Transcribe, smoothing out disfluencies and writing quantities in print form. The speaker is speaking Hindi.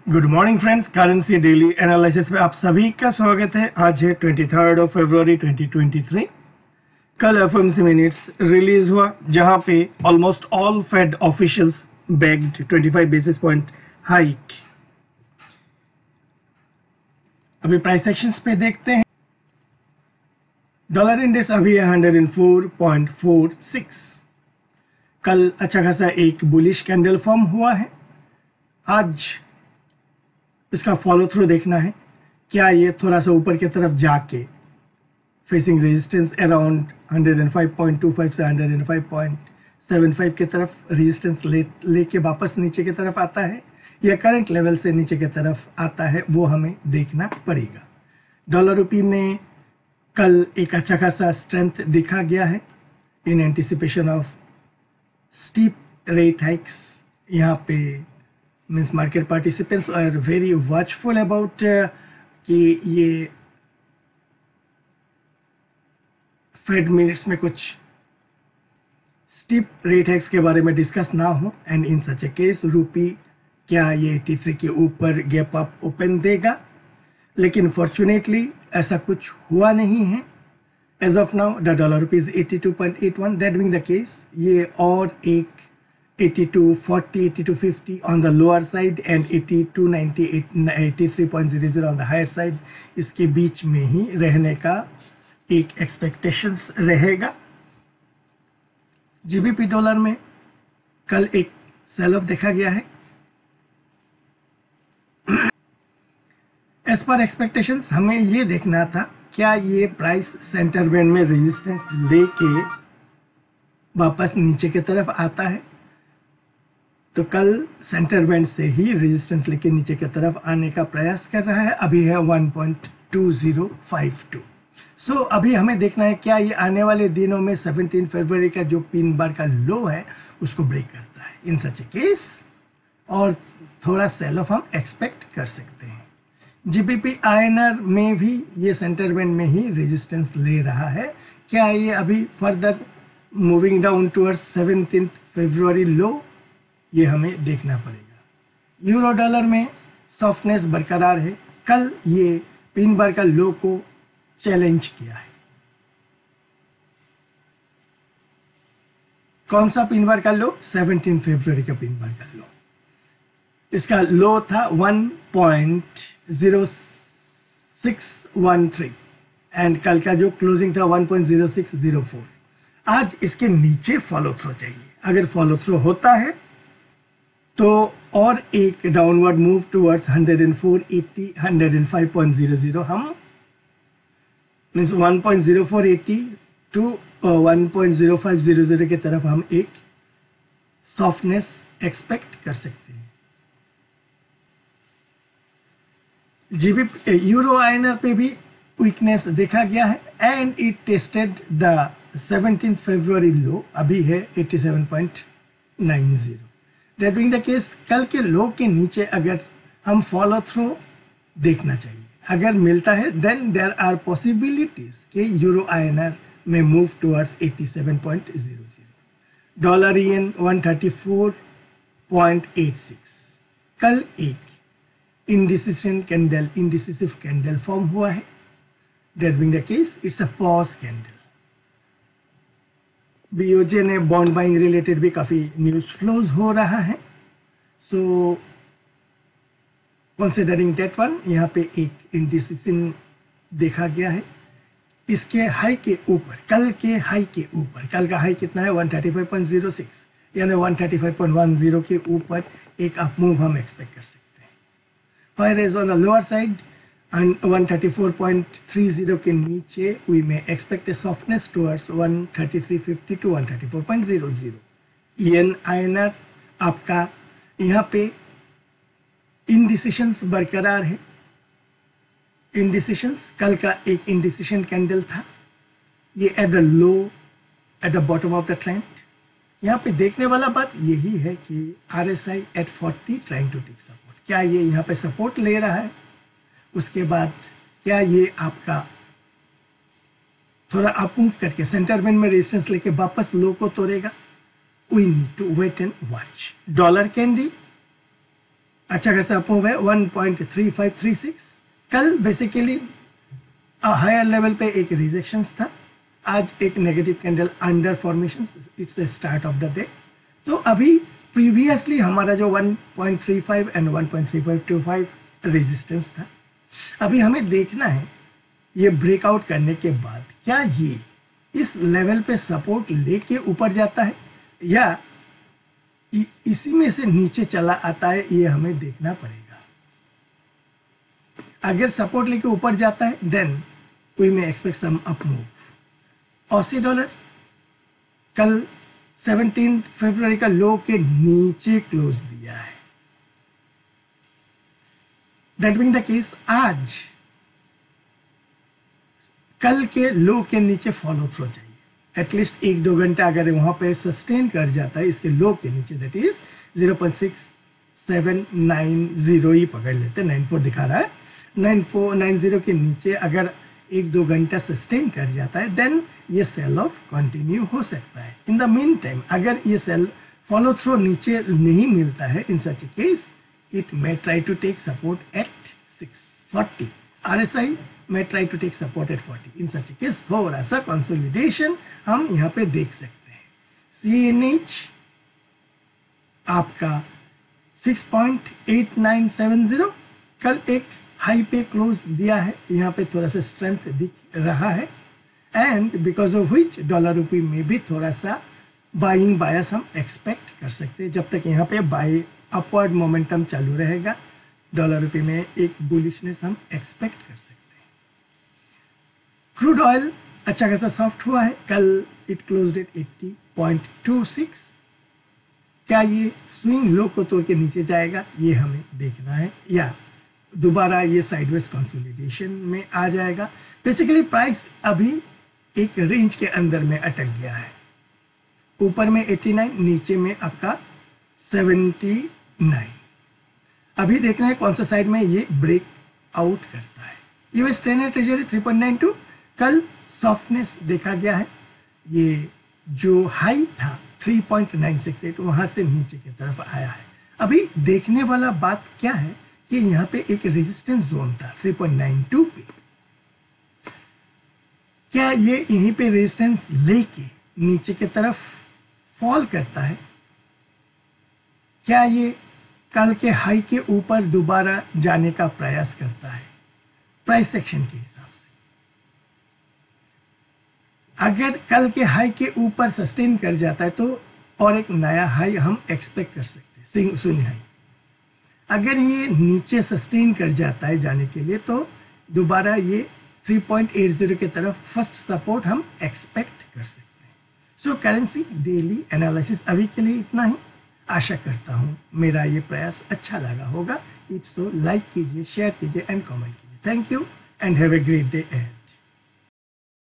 Good morning friends, currency daily analysis में आप सभी का स्वागत है। आज है 23 फरवरी 2023। कल एफओएमसी मिनट्स रिलीज हुआ जहां पे almost all Fed officials begged 25 basis point hike. अभी प्राइस एक्शंस पे देखते हैं। डॉलर इंडेक्स अभी है 104.46। कल अच्छा खासा एक बुलिश कैंडल फॉर्म हुआ है। आज इसका फॉलो थ्रू देखना है, क्या ये थोड़ा सा ऊपर की तरफ जाके फेसिंग रेजिस्टेंस अराउंड 105.25 से 105.75 की तरफ रेजिस्टेंस लेके वापस नीचे की तरफ आता है या करंट लेवल से नीचे की तरफ आता है, वो हमें देखना पड़ेगा। डॉलर रुपी में कल एक अच्छा खासा स्ट्रेंथ दिखा गया है in anticipation of steep rate hikes. यहाँ पे means market participants are very watchful about कि ये फेड मिनट्स में कुछ स्टीप रेट हाइक्स के बारे में डिस्कस ना हो। And in such A case रूपी क्या ये 83 के ऊपर गैप अप ओपन देगा, लेकिन फॉर्चुनेटली ऐसा कुछ हुआ नहीं है। As of now the dollar rupee is 82.81। That being the case ये और एक 82.40, 82.50 on the lower side and 82.98, 83.00 on the higher side, इसके बीच में ही रहने का एक एक्सपेक्टेशंस रहेगा। जीबीपी डॉलर में कल एक सेल ऑफ देखा गया है। एज पर एक्सपेक्टेशंस हमें ये देखना था, क्या ये प्राइस सेंटर बैंड में रेजिस्टेंस लेके वापस नीचे की तरफ आता है। तो कल सेंटर बैंड से ही रेजिस्टेंस लेके नीचे की तरफ आने का प्रयास कर रहा है। अभी है 1.2052। सो अभी हमें देखना है क्या ये आने वाले दिनों में 17 फरवरी का जो पिन बार का लो है उसको ब्रेक करता है। इन सच ए केस और थोड़ा सेल ऑफ हम एक्सपेक्ट कर सकते हैं। जीबीपी आईएनआर में भी ये सेंटर बैंड में ही रेजिस्टेंस ले रहा है। क्या ये अभी फर्दर मूविंग डाउन टूवर्ड्स 17 फरवरी लो, ये हमें देखना पड़ेगा। यूरो डॉलर में सॉफ्टनेस बरकरार है। कल ये पिन बार का लो को चैलेंज किया है। कौन सा पिन बार का लो? 17 फरवरी का पिन बार का लो। इसका लो था 1.0613 एंड कल का जो क्लोजिंग था 1.0604। आज इसके नीचे फॉलो थ्रू चाहिए। अगर फॉलो थ्रू होता है तो और एक डाउनवर्ड मूव टुवर्ड्स 104.80, 105.00 हम मीन्स 1.0480 टू 1.0500 की तरफ हम एक सॉफ्टनेस एक्सपेक्ट कर सकते हैं। जीबी यूरो आईएनआर पे भी वीकनेस देखा गया है एंड इट टेस्टेड द 17 फरवरी लो। अभी है 87.90। That being the case, कल के लो के नीचे अगर हम फॉलो थ्रू देखना चाहिए। अगर मिलता है देन देयर आर पॉसिबिलिटीज कि यूरो आईएनआर में मूव टुवर्ड्स 87.00। Dollar yen 134.86। कल एक इंडिसिसिव कैंडल फॉर्म हुआ है। That being the case, it's a pause candle। BOJ ने बॉन्ड बाइंग रिलेटेड भी काफी न्यूज फ्लोज हो रहा है। सो कंसिडरिंग दैट वन, यहाँ पे एक इंडिसिशन देखा गया है। इसके हाई के ऊपर, कल के हाई के ऊपर, कल का हाई कितना है 135.06 यानी 135.10 के ऊपर एक अप मूव हम एक्सपेक्ट कर सकते हैं। Whereas on the lower side and 134.30 के नीचे we may expect a softness towards 133.50 to 134.00। yen INR आपका यहाँ पे इंडिसिशंस बरकरार है। इंडिसिशंस, कल का एक इंडिसिशन कैंडल था, ये at the low at the bottom of the trend. यहाँ पे देखने वाला बात यही है कि RSI at 40 trying to take support. क्या ये यहाँ पे सपोर्ट ले रहा है? उसके बाद क्या ये आपका थोड़ा अप मूव करके सेंटर बैंड में रेजिस्टेंस लेके वापस लो को तोड़ेगा? We need to wait and watch. Dollar कैंडी अच्छा खासा अप मूव है 1.3536। कल बेसिकली हायर लेवल पे एक रिजेक्शंस था, आज एक negative candle under formation, it's a start of the day. तो अभी प्रीवियसली हमारा जो 1.35 एंड 1.3525 रेजिस्टेंस था, अभी हमें देखना है ये ब्रेकआउट करने के बाद क्या ये इस लेवल पे सपोर्ट लेके ऊपर जाता है या इसी में से नीचे चला आता है, ये हमें देखना पड़ेगा। अगर सपोर्ट लेके ऊपर जाता है then we may expect some up move. Aussie dollar कल 17 फरवरी का लो के नीचे क्लोज दिया है। दैट बीइंग द केस आज कल के लो के नीचे फॉलो थ्रो चाहिए, एटलीस्ट 1-2 घंटा अगर वहां पे सस्टेन कर जाता है इसके लो के नीचे, दैट इज 0.6790 ही पकड़ लेते, 94 दिखा रहा है, 9490 के नीचे अगर 1-2 घंटा सस्टेन कर जाता है देन ये सेल ऑफ कंटिन्यू हो सकता है। इन द मीन टाइम अगर ये सेल फॉलो थ्रो नीचे नहीं मिलता है, in such case it may try to take support at 640, RSI may try to take support at 40. In such a case थोड़ा सा कंसोलिडेशन हम यहाँ पे देख सकते हैं। CNH आपका 6.8970 कल एक हाई पे क्लोज दिया है, यहाँ पे थोड़ा सा स्ट्रेंथ दिख रहा है and because of which dollar rupee में भी थोड़ा सा बाइंग बायस हम एक्सपेक्ट कर सकते हैं। जब तक यहाँ पे बाई अपवर्ड मोमेंटम चालू रहेगा डॉलर रुपये में एक बुलिशनेस हम एक्सपेक्ट कर सकते हैं। क्रूड ऑयल अच्छा खासा सॉफ्ट हुआ है, कल इट क्लोज्ड एट 80.26। क्या ये स्विंग लो को तोड़ के नीचे जाएगा, ये हमें देखना है, या दोबारा ये साइडवेज कंसोलिडेशन में आ जाएगा। बेसिकली प्राइस अभी एक रेंज के अंदर में अटक गया है, ऊपर में 89, नीचे में आपका 79। अभी देखना है कौन सा साइड में ये ब्रेक आउट करता है। यूएस 10 ट्रेजरी 3.92 कल सॉफ्टनेस देखा गया है, ये जो हाई था 3.968 वहां से नीचे की तरफ आया है। अभी देखने वाला बात क्या है कि यहाँ पे एक रेजिस्टेंस जोन था 3.92 पे, क्या ये यहीं पे रेजिस्टेंस लेके नीचे की तरफ फॉल करता है, क्या ये कल के हाई के ऊपर दोबारा जाने का प्रयास करता है प्राइस सेक्शन के हिसाब से। अगर कल के हाई के ऊपर सस्टेन कर जाता है तो और एक नया हाई हम एक्सपेक्ट कर सकते हैं, स्विंग हाई। अगर ये नीचे सस्टेन कर जाता है जाने के लिए तो दोबारा ये 3.80 के तरफ फर्स्ट सपोर्ट हम एक्सपेक्ट कर सकते हैं। सो करेंसी डेली एनालिसिस अभी के लिए इतना ही। आशा करता हूँ मेरा ये प्रयास अच्छा लगा होगा। इफ सो लाइक कीजिए, शेयर कीजिए एंड कमेंट कीजिए। Thank you and have a great day ahead.